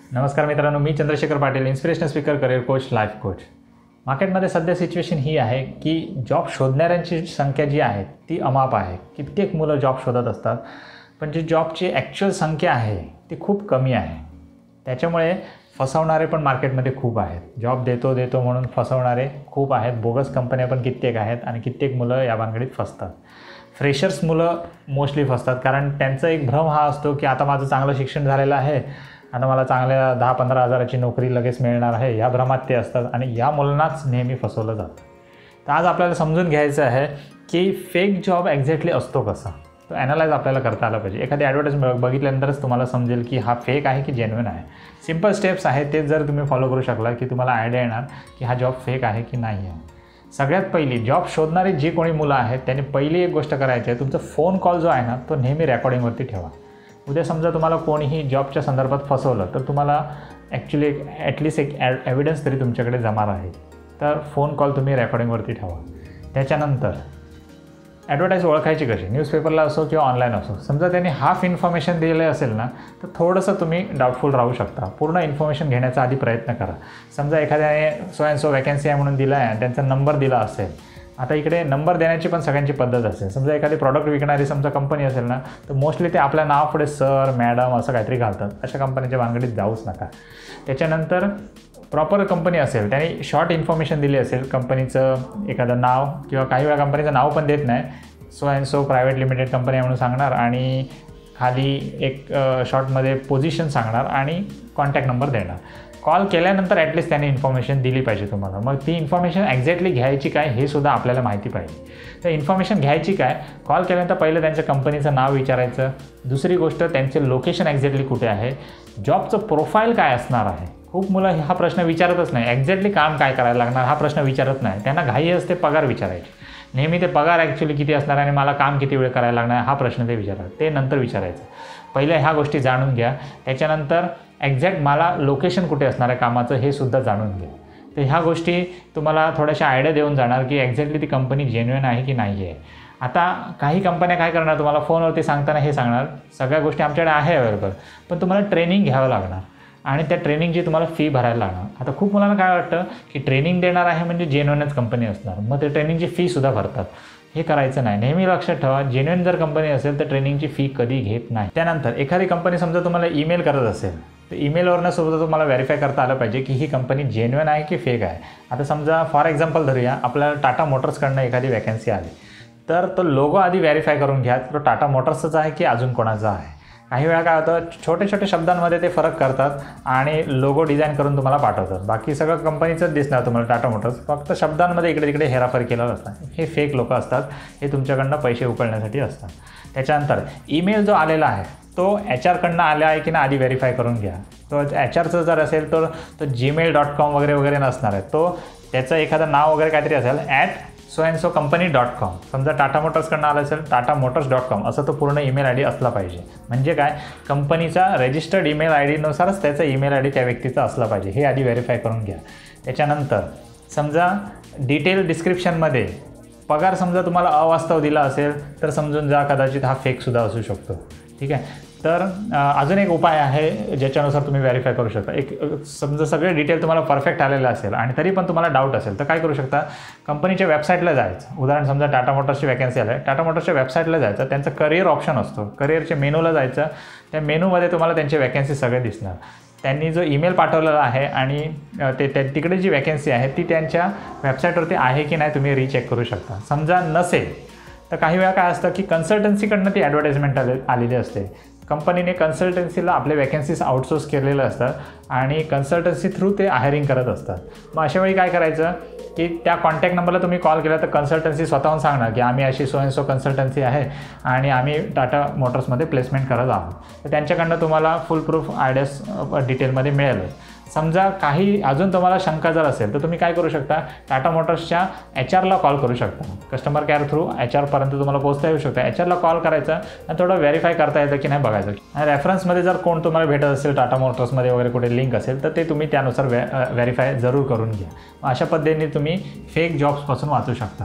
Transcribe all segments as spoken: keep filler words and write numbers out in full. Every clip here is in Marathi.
नमस्कार मित्रांनो, मी Chandrashekhar Patil, inspirational speaker, career coach, life coach. मार्केटमध्ये सध्या सिच्युएशन ही आहे की जॉब शोधणाऱ्यांची संख्या जी आहे ती अमाप आहे. कित्येक मुलं जॉब शोधत असतात, पण जी जॉबची ॲक्च्युअल संख्या आहे ती खूप कमी आहे. त्याच्यामुळे फसवणारे पण मार्केटमध्ये खूप आहेत. जॉब देतो देतो म्हणून फसवणारे खूप आहेत. बोगस कंपन्या पण कित्येक आहेत आणि कित्येक मुलं या भानगडीत फसतात. फ्रेशर्स मुलं मोस्टली फसतात, कारण त्यांचा एक भ्रम हा असतो की आता माझं चांगलं शिक्षण झालेलं आहे, आता मला चांगल्या दहा पंधरा हजाराची नोकरी लगेच मिळणार आहे, या भ्रमात ते असतात आणि या मुलांनाच नेहमी फसवलं जातं. तर आज आपल्याला समजून घ्यायचं आहे की फेक जॉब एक्झॅक्टली असतो कसा, तो ॲनालाइज आपल्याला करता आला पाहिजे. एखादी ॲडव्हर्टाईज बघितल्यानंतरच तुम्हाला समजेल की हा फेक आहे की जेन्युइन आहे. सिम्पल स्टेप्स आहेत, ते जर तुम्ही फॉलो करू शकला की तुम्हाला आयडिया येणार की हा जॉब फेक आहे की नाही आहे. सगळ्यात पहिली, जॉब शोधणारी जी कोणी मुलं आहेत त्यांनी पहिली एक गोष्ट करायची आहे, तुमचा फोन कॉल जो आहे ना तो नेहमी रेकॉर्डिंगवरती ठेवा. उद्या समजा तुम्हाला कोणीही जॉबच्या संदर्भात फसवलं तर तुम्हाला ॲक्च्युली एक ॲटलिस्ट एक ॲ एव्हिडन्स तरी तुमच्याकडे जमा राहील. तर फोन कॉल तुम्ही रेकॉर्डिंगवरती ठेवा. त्याच्यानंतर ॲडव्हर्टाईज ओळखायची कशी, न्यूजपेपरला असो किंवा ऑनलाईन असो. समजा त्यांनी हाफ इन्फॉर्मेशन दिलं असेल ना तर थोडंसं तुम्ही डाऊटफुल राहू शकता. पूर्ण इन्फॉर्मेशन घेण्याचा आधी प्रयत्न करा. समजा एखाद्याने सो अँड सो वॅकन्सी आहे म्हणून दिला आहे आणि त्यांचा नंबर दिला असेल. आता इकडे नंबर देण्याची पण सगळ्यांची पद्धत असेल. समजा एखादी प्रॉडक्ट विकणारी समजा कंपनी असेल ना तर मोस्टली ते आपल्या नावापुढे सर, मॅडम असं काहीतरी घालतात. अशा कंपनीच्या भानगडीत जाऊच नका. त्याच्यानंतर प्रॉपर कंपनी असेल, त्याने शॉर्ट इन्फॉर्मेशन दिली असेल, कंपनीचं एखादं नाव किंवा काही वेळा कंपनीचं नाव पण देत नाही, so and so private limited company आहे म्हणून सांगणार आणि खाली एक शॉर्टमध्ये पोझिशन सांगणार आणि कॉन्टॅक्ट नंबर देणार. कॉल केल्यानंतर ॲटलिस्ट त्याने इन्फॉर्मेशन दिली पाहिजे तुम्हाला. मग ती इन्फॉर्मेशन एक्झॅक्टली घ्यायची काय हे सुद्धा आपल्याला माहिती पाहिजे. तर इन्फॉर्मेशन घ्यायची काय, कॉल केल्यानंतर पहिलं त्यांच्या कंपनीचं नाव विचारायचं. दुसरी गोष्ट, त्यांचे लोकेशन एक्झॅक्टली कुठे आहे, जॉबचं प्रोफाईल काय असणार आहे. खूप मुलं हा प्रश्न विचारतच नाही. एक्झॅक्टली काम काय करायला लागणार हा प्रश्न विचारत नाही. त्यांना घाई असते पगार विचारायची. नेहमी ते पगार ॲक्च्युली किती असणार आणि मला काम किती वेळ करायला लागणार हा प्रश्न ते विचारतात. ते नंतर विचारायचं. पहिल्या ह्या गोष्टी जाणून घ्या. त्याच्यानंतर एक्झॅक्ट मला लोकेशन कुठे असणार आहे कामाचं हे सुद्धा जाणून घ्या. तर ह्या गोष्टी तुम्हाला थोड्याशा आयडिया देऊन जाणार की एक्झॅक्टली ती कंपनी जेन्युइन आहे की नाही आहे. आता काही कंपन्या काय करणार, तुम्हाला फोनवरती सांगताना हे सांगणार सगळ्या गोष्टी आमच्याकडे आहे अवेलेबल, पण तुम्हाला ट्रेनिंग घ्यावं लागणार आणि त्या ट्रेनिंगची तुम्हाला फी भरायला लागणार. आता खूप मुलांना काय वाटतं की ट्रेनिंग देणार आहे म्हणजे जेन्युइनच कंपनी असणार, मग ते ट्रेनिंगची फीसुद्धा भरतात. हे करायचं नाही. नेहमी लक्षात ठेवा, जेन्युइन जर कंपनी असेल तर ट्रेनिंगची फी कधी घेत नाही. त्यानंतर एखादी कंपनी समजा तुम्हाला ईमेल करत असेल तर ईमेलवरनं सुद्धा तुम्हाला व्हेरीफाय करता आलं पाहिजे की ही कंपनी जेन्युइन आहे की फेक आहे. आता समजा फॉर एक्झाम्पल धरूया, आपल्याला टाटा मोटर्सकडनं एखादी वॅकन्सी आली तर तो लोगो आधी व्हेरीफाय करून घ्या, तो टाटा मोटर्सचाच आहे की अजून कोणाचा आहे. काही वेळा काय होतं, छोटे छोटे शब्दांमध्ये ते फरक करतात आणि लोगो डिझाईन करून तुम्हाला पाठवतात. बाकी सगळं कंपनीचंच दिसणार तुम्हाला टाटा मोटर्स, फक्त शब्दांमध्ये इकडे तिकडे हेराफेरी केलेलं असतात. हे फेक लोकं असतात, हे तुमच्याकडनं पैसे उकळण्यासाठी असतात. त्याच्यानंतर ईमेल जो आलेला आहे तो एच आरकडनं आला आहे की ना आधी व्हेरीफाय करून घ्या. तो एच आरचं जर असेल तर तो जीमेल डॉट कॉम वगैरे वगैरे नसणार आहे. तो त्याचं एखादं नाव वगैरे काहीतरी असेल, at so and so company dot com. समजा टाटा मोटर्सकडनं आलं असेल, टाटा मोटर्स डॉट कॉम असं तो पूर्ण ईमेल आय डी असला पाहिजे. म्हणजे काय, कंपनीचा रजिस्टर्ड ईमेल आय डीनुसारच त्याचा ईमेल आय डी त्या व्यक्तीचा असला पाहिजे. हे आधी व्हेरीफाय करून घ्या. त्याच्यानंतर समजा डिटेल डिस्क्रिप्शनमध्ये पगार समजा तुम्हाला अवास्तव दिला असेल तर समजून जा कदाचित हा फेकसुद्धा असू शकतो. ठीक आहे. तर अजून एक उपाय आहे ज्याच्यानुसार तुम्ही व्हेरीफाय करू शकता. एक समजा सगळे डिटेल तुम्हाला परफेक्ट आलेलं असेल आणि तरी पण तुम्हाला डाऊट असेल तर काय करू शकता, कंपनीच्या वेबसाईटला जायचं. उदाहरण समजा टाटा मोटर्सची वॅकन्सी आली आहे, टाटा मोटर्सच्या वेबसाईटला जायचं, त्यांचं करिअर ऑप्शन असतो, करिअरच्या मेनूला जायचं. त्या मेनूमध्ये तुम्हाला त्यांचे वॅकन्सी सगळे दिसणार. त्यांनी जो ईमेल पाठवलेला आहे आणि ते त्या तिकडे जी वॅकन्सी आहे ती त्यांच्या वेबसाईटवरती आहे की नाही तुम्ही रीचेक करू शकता. समजा नसेल तर काही वेळा काय असतं की कन्सल्टन्सीकडनं ती ॲडव्हर्टाईजमेंट आले आलेली असते. कंपनीने कन्सल्टन्सीला आपले वॅकन्सीज आउटसोर्स केलेले असतात आणि कन्सल्टन्सी थ्रू ते हायरिंग करत असतात. मग अशा वेळी काय करायचं की त्या कॉन्टॅक्ट नंबरला तुम्ही कॉल केला तर कन्सल्टन्सी स्वतःहून सांगणार की आम्ही अशी सो अँड सो कन्सल्टन्सी आहे आणि आम्ही टाटा मोटर्समध्ये प्लेसमेंट करत आहोत. तर त्यांच्याकडनं तुम्हाला फुल प्रूफ आयडियास डिटेलमध्ये मिळेल. समजा काही अजून तुम्हाला शंका जर असेल तर तुम्ही काय करू शकता, टाटा मोटर्सच्या एच आरला कॉल करू शकता. कस्टमर केअर थ्रू एच आरपर्यंत तुम्हाला पोहोचता येऊ शकता. एच आरला कॉल करायचा आणि थोडं व्हेरीफाय करता येतं की नाही बघायचं. आणि रेफरन्समध्ये जर कोण तुम्हाला भेटत असेल टाटा मोटर्समध्ये वगैरे कुठे लिंक असेल तर ते तुम्ही त्यानुसार व्हे व्हेरीफाय जरूर करून घ्या. अशा पद्धतीने तुम्ही फेक जॉब्सपासून वाचू शकता.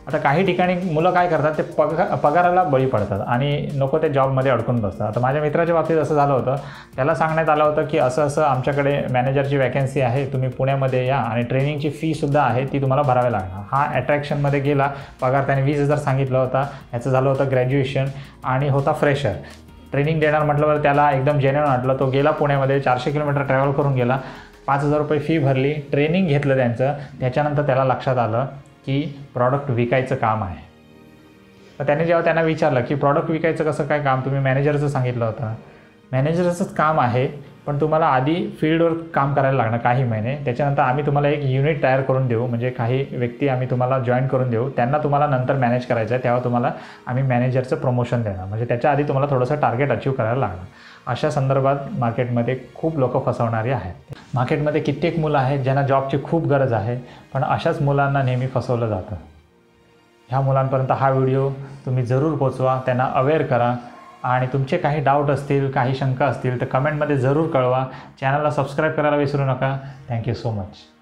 आता काही ठिकाणी मुलं काय करतात, ते पगा पगाराला बळी पडतात आणि नको ते जॉबमध्ये अडकून बसतात. आता माझ्या मित्राच्या बाबतीत असं झालं होतं. त्याला सांगण्यात आलं होतं की असं असं आमच्याकडे मॅनेजरची वॅकन्सी आहे, तुम्ही पुण्यामध्ये या आणि ट्रेनिंगची फीसुद्धा आहे ती तुम्हाला भरावी लागणार. हा अट्रॅक्शनमध्ये गेला. पगार त्याने वीस हजार सांगितला होता. ह्याचं झालं होतं ग्रॅज्युएशन आणि होता फ्रेशर. ट्रेनिंग देणार म्हटल्यावर त्याला एकदम जेन्युइन वाटलं. तो गेला पुण्यामध्ये, चारशे किलोमीटर ट्रॅव्हल करून गेला, पाच हजार रुपये फी भरली, ट्रेनिंग घेतलं त्यांचं. त्याच्यानंतर त्याला लक्षात आलं की प्रॉडक्ट विकायचं काम आहे. तर त्याने जेव्हा त्यांना विचारलं की प्रॉडक्ट विकायचं कसं काय काम, तुम्ही मॅनेजरचं सांगितलं होतं. मॅनेजरचंच काम आहे, पण तुम्हाला आधी फील्डवर काम करायला लागणार काही महिने. त्याच्यानंतर आम्ही तुम्हाला एक युनिट तयार करून देऊ, म्हणजे काही व्यक्ती आम्ही तुम्हाला जॉईन करून देऊ, त्यांना तुम्हाला नंतर मॅनेज करायचं आहे, तेव्हा तुम्हाला आम्ही मॅनेजरचं प्रमोशन देणार. म्हणजे त्याच्या आधी तुम्हाला थोडंसं टार्गेट अचीव करायला लागणार. अशा संदर्भात मार्केटमध्ये खूप लोक फसवणारी आहेत. मार्केटमध्ये कित्येक मुलं आहेत ज्यांना जॉबची खूप गरज आहे, पण अशाच मुलांना नेहमी फसवलं जातं. ह्या मुलांपर्यंत हा व्हिडिओ तुम्ही जरूर पोचवा, त्यांना अवेअर करा आणि तुमचे काही डाऊट असतील, काही शंका असतील तर कमेंटमध्ये जरूर कळवा. चॅनलला सबस्क्राईब करायला विसरू नका. Thank you so much.